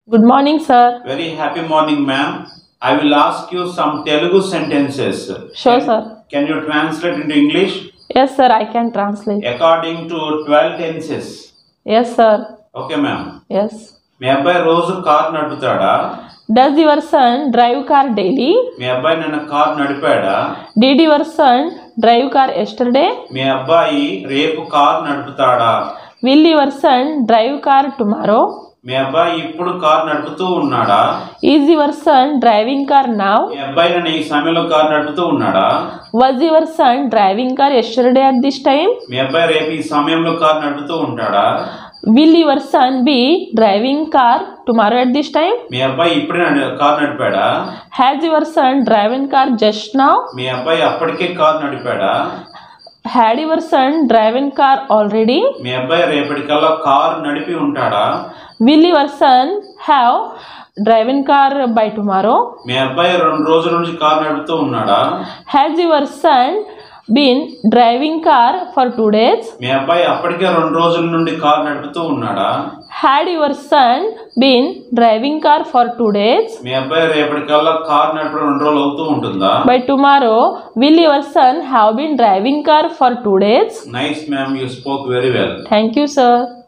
Good morning, sir. Very happy morning, ma'am. I will ask you some Telugu sentences. Sure, sir. Can you translate into English? Yes, sir, I can translate. According to 12 tenses. Yes, sir. Okay, ma'am. Yes. మీ అబ్బాయి రోజు car నడుపుతాడా? Does your son drive car daily? మీ అబ్బాయి నిన్న car నడిపాడా? Did your son drive car yesterday? మీ అబ్బాయి రేపు కార్ నడుపుతాడా? Will your son drive car tomorrow? మీ అబ్బాయి ఇప్పుడు కార్ నడుపుతూ ఉన్నాడా? Is your son driving car now? మీ అబ్బాయి నిన్న ఈ సమయంలో కార్ నడుపుతూ ఉన్నాడా? Was your son driving car yesterday at this time? మీ అబ్బాయి రేపు ఈ సమయంలో కార్ నడుపుతూ ఉంటాడా? Will your son be driving car tomorrow at this time? మీ అబ్బాయి ఇప్పుడే కార్ నడిపాడా? Has your son driven car just now? మీ అబ్బాయి అప్పటికే కార్ నడిపాడా? Had your son driven car already? మీ అబ్బాయి రేపటికల్లా కార్ నడిపి ఉంటాడా? Will your son have driven car by tomorrow? మీ అబ్బాయి 2 రోజుల నుంచి కార్ నడుపుతూ ఉన్నాడా? Has your son been driving car for 2 days? మీ అబ్బాయి అప్పటికే 2 రోజుల నుండి కార్ నడుపుతూ ఉన్నాడా? Had your son been driving car for 2 days? మీ అబ్బాయి రేపటికల్లా కార్ నడపడం 2 రోజులు అవుతూ ఉంటుందా? By tomorrow, will your son have been driving car for 2 days? Nice, ma'am. You spoke very well. Thank you, sir.